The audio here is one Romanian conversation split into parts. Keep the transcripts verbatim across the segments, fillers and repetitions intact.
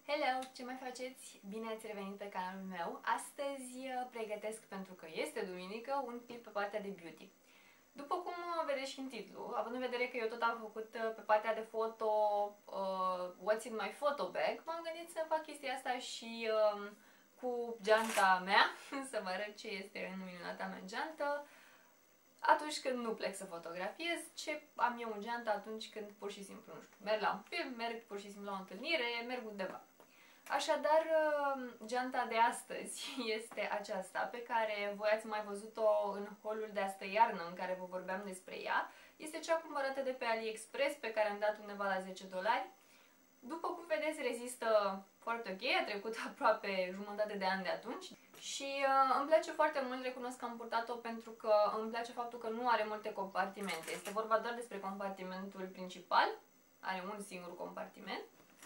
Hello! Ce mai faceți? Bine ați revenit pe canalul meu. Astăzi pregătesc, pentru că este duminică, un clip pe partea de beauty. După cum vedeți și în titlu, având în vedere că eu tot am făcut pe partea de foto uh, What's in my photo bag, m-am gândit să fac chestia asta și uh, cu geanta mea, să vă arăt ce este în minunata mea geantă atunci când nu plec să fotografiez, ce am eu în geantă atunci când pur și simplu, nu știu, merg la un film, merg pur și simplu la o întâlnire, merg undeva. Așadar, geanta de astăzi este aceasta, pe care voi ați mai văzut-o în haul de astă iarnă în care vă vorbeam despre ea. Este cea cumpărată de pe AliExpress, pe care am dat undeva la zece dolari. După cum vedeți, rezistă foarte ok, a trecut aproape jumătate de an de atunci și uh, îmi place foarte mult, recunosc că am purtat-o pentru că îmi place faptul că nu are multe compartimente. Este vorba doar despre compartimentul principal, are un singur compartiment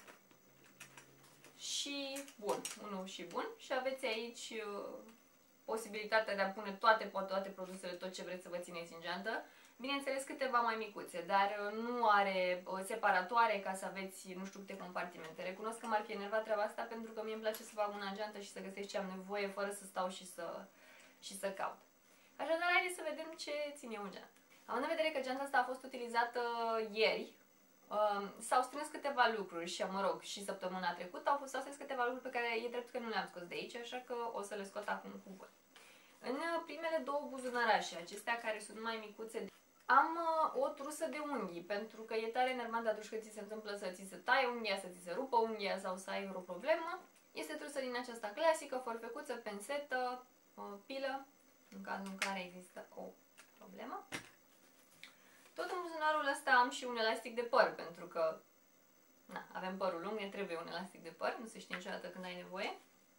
și bun, unul și bun, și aveți aici uh, posibilitatea de a pune toate, toate produsele, tot ce vreți să vă țineți în geantă. Bineînțeles câteva mai micuțe, dar nu are separatoare ca să aveți nu știu câte compartimente. Recunosc că m-ar fi enervat treaba asta pentru că mie îmi place să fac una în geantă și să găsesc ce am nevoie fără să stau și să, și să caut. Așadar, haideți să vedem ce ține eu în geantă. Având în vedere că geanta asta a fost utilizată ieri, s-au strâns câteva lucruri și, mă rog, și săptămâna trecută au fost strâns câteva lucruri pe care e drept că nu le-am scos de aici, așa că o să le scot acum cu voi. În primele două buzunărașe, acestea care sunt mai micuțe, am uh, o trusă de unghii, pentru că e tare enervant atunci când ți se întâmplă să ți se taie unghia, să ți se rupă unghia sau să ai o problemă. Este trusă din aceasta clasică, forfecuță, pensetă, uh, pilă, în cazul în care există o problemă. Tot în buzunarul ăsta am și un elastic de păr, pentru că na, avem părul lung, ne trebuie un elastic de păr, nu se știe niciodată când ai nevoie.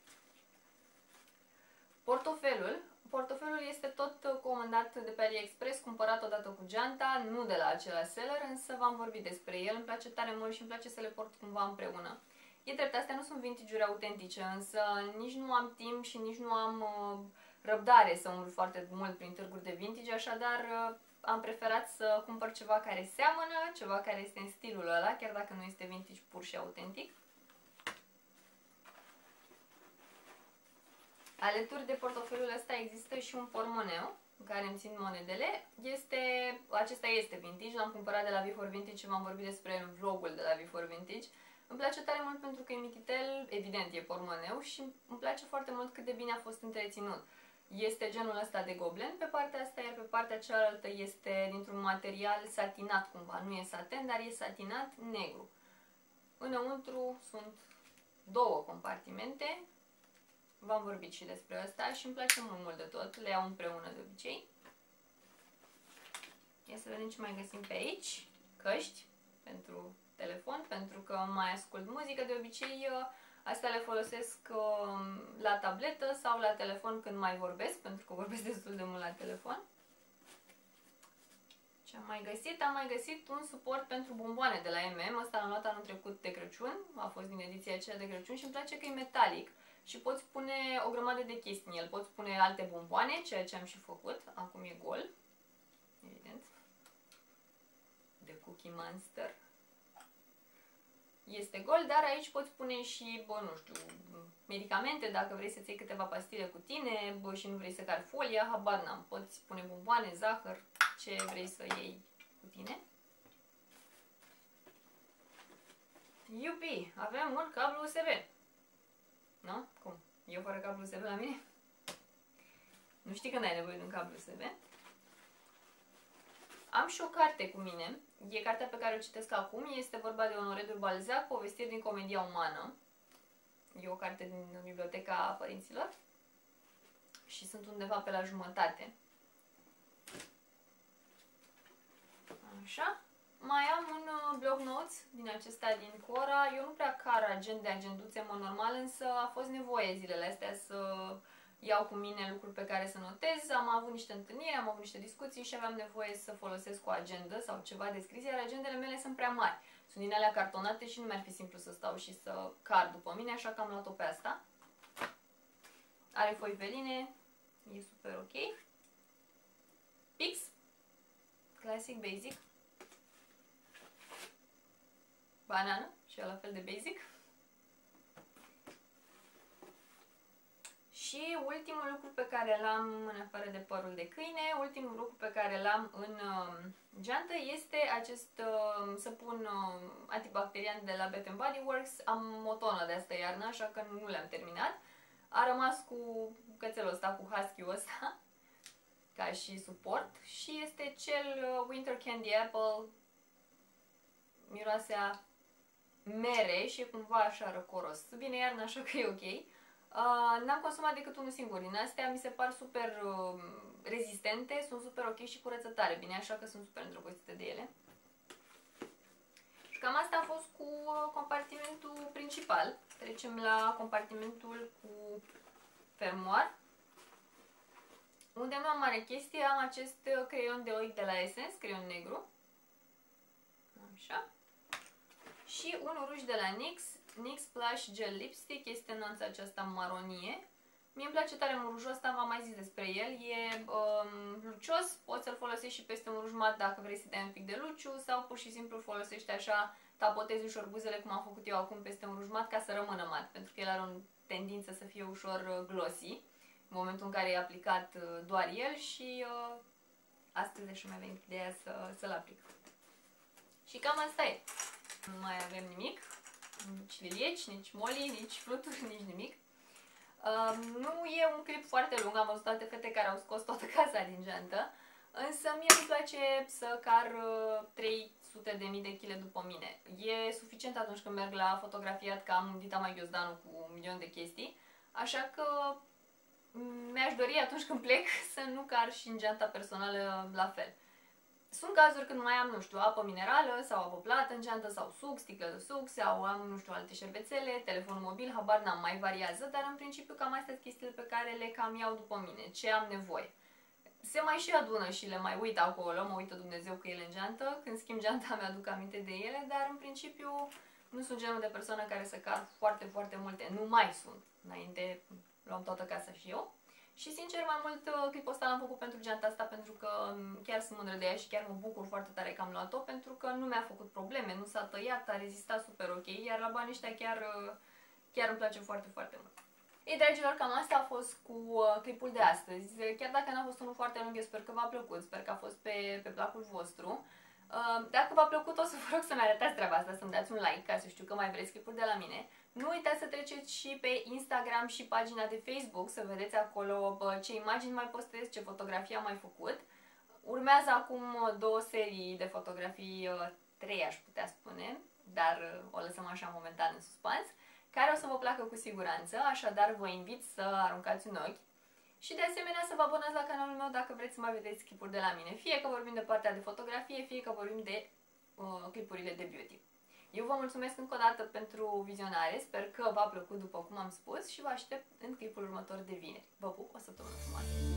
Portofelul. Portofelul este tot comandat de pe AliExpress, cumpărat odată cu geanta, nu de la același seller, însă v-am vorbit despre el, îmi place tare mult și îmi place să le port cumva împreună. E drept, astea nu sunt vintage-uri autentice, însă nici nu am timp și nici nu am uh, răbdare să umblu foarte mult prin târguri de vintage, așadar uh, am preferat să cumpăr ceva care seamănă, ceva care este în stilul ăla, chiar dacă nu este vintage pur și autentic. Alături de portofelul ăsta există și un portmoneu în care îmi țin monedele. Este, acesta este vintage, l-am cumpărat de la V for Vintage și v-am vorbit despre în vlogul de la V for Vintage. Îmi place tare mult pentru că e mititel, evident e portmoneu, și îmi place foarte mult cât de bine a fost întreținut. Este genul ăsta de goblen pe partea asta, iar pe partea cealaltă este dintr-un material satinat cumva. Nu e satin, dar e satinat negru. Înăuntru sunt două compartimente. V-am vorbit și despre asta și îmi place mult, mult de tot. Le iau împreună de obicei. Ia să vedem ce mai găsim pe aici. Căști pentru telefon, pentru că mai ascult muzică. De obicei, astea le folosesc la tabletă sau la telefon când mai vorbesc, pentru că vorbesc destul de mult la telefon. Ce am mai găsit? Am mai găsit un suport pentru bomboane de la M M. Ăsta l-am luat anul trecut de Crăciun. A fost din ediția aceea de Crăciun și îmi place că e metalic. Și poți pune o grămadă de chestii în el. Poți pune alte bomboane, ceea ce am și făcut. Acum e gol. Evident. De Cookie Monster. Este gol, dar aici poți pune și, bă, nu știu, medicamente, dacă vrei să-ți iei câteva pastile cu tine, bă, și nu vrei să cari folia, habar n-am. Poți pune bomboane, zahăr, ce vrei să iei cu tine. Iupi! Avem un cablu U S B. Nu? Cum? Eu fără cablu U S B la mine? Nu știi când ai nevoie de un cablu U S B? Am și o carte cu mine. E cartea pe care o citesc acum. Este vorba de Honoré de Balzac, Povestiri din comedia umană. E o carte din biblioteca părinților. Și sunt undeva pe la jumătate. Așa. Mai am un blog notes din acesta din Cora. Eu nu prea car agende, agenduțe, în mod normal, însă a fost nevoie zilele astea să iau cu mine lucruri pe care să notez. Am avut niște întâlniri, am avut niște discuții și aveam nevoie să folosesc o agendă sau ceva de scris, iar agendele mele sunt prea mari. Sunt din alea cartonate și nu mi-ar fi simplu să stau și să car după mine, așa că am luat-o pe asta. Are foi veline, e super ok. Pix, classic, basic. Banană, și la fel de basic. Și ultimul lucru pe care l-am, în afară de părul de câine, ultimul lucru pe care l-am în uh, geantă este acest uh, săpun uh, antibacterian de la Bath and Body Works. Am o tonă de asta iarnă, așa că nu le-am terminat. A rămas cu cățelul ăsta, cu husky-ul ăsta, ca și suport. Și este cel uh, Winter Candy Apple, miroase a mere și e cumva așa răcoros. Bine, iarnă, așa că e ok. Uh, N-am consumat decât unul singur din astea, mi se par super uh, rezistente, sunt super ok și curățătare, bine, așa că sunt super îndrăgostită de ele. Și cam asta a fost cu uh, compartimentul principal. Trecem la compartimentul cu fermoar, unde nu am mare chestie, am acest uh, creion de ochi de la Essence, creion negru. Așa. Și un ruj de la N Y X, N Y X Plush Gel Lipstick, este nuanța aceasta maronie. Mie îmi place tare mult rujul ăsta, v-am mai zis despre el. E um, lucios, poți să-l folosești și peste un ruj mat dacă vrei să dai un pic de luciu sau pur și simplu folosești așa, tapotezi ușor buzele cum am făcut eu acum peste un ruj mat ca să rămână mat, pentru că el are o tendință să fie ușor glossy în momentul în care e aplicat doar el și uh, astăzi așa mi-a venit ideea să, să-l aplic. Și cam asta e. Nu mai avem nimic. Nici lilieci, nici moli, nici fluturi, nici nimic. Uh, nu e un clip foarte lung, am văzut alte fete care au scos toată casa din geantă, însă mie îmi place să car uh, trei sute de mii de kilograme după mine. E suficient atunci când merg la fotografiat, că am Dita mai ghiozdanul cu un milion de chestii, așa că mi-aș dori atunci când plec să nu car și în geanta personală la fel. Sunt cazuri când mai am, nu știu, apă minerală sau apă plată în geantă sau suc, sticlă de suc sau am, nu știu, alte șervețele, telefon mobil, habar n-am, mai variază, dar în principiu cam astea sunt chestiile pe care le cam iau după mine, ce am nevoie. Se mai și adună și le mai uit acolo, mă uită Dumnezeu cu ele în geantă, când schimb geanta mi-aduc aminte de ele, dar în principiu nu sunt genul de persoană care să car foarte, foarte multe, nu mai sunt. Înainte luam toată casa și eu. Și sincer, mai mult clipul ăsta l-am făcut pentru geanta asta, pentru că chiar sunt mândră de ea și chiar mă bucur foarte tare că am luat-o, pentru că nu mi-a făcut probleme, nu s-a tăiat, a rezistat super ok, iar la banii ăștia chiar, chiar îmi place foarte, foarte mult. Ei, dragilor, cam asta a fost cu clipul de astăzi. Chiar dacă n-a fost unul foarte lung, eu sper că v-a plăcut, sper că a fost pe, pe placul vostru. Dacă v-a plăcut, o să vă rog să-mi arătați treaba asta, să-mi dați un like, ca să știu că mai vreți clipuri de la mine. Nu uitați să treceți și pe Instagram și pagina de Facebook, să vedeți acolo ce imagini mai postez, ce fotografii am mai făcut. Urmează acum două serii de fotografii, trei aș putea spune, dar o lăsăm așa momentan în suspans, care o să vă placă cu siguranță, așadar vă invit să aruncați un ochi. Și de asemenea să vă abonați la canalul meu dacă vreți să mai vedeți clipuri de la mine, fie că vorbim de partea de fotografie, fie că vorbim de uh, clipurile de beauty. Eu vă mulțumesc încă o dată pentru vizionare, sper că v-a plăcut după cum am spus și vă aștept în clipul următor de vineri. Vă pup, o săptămână frumoasă!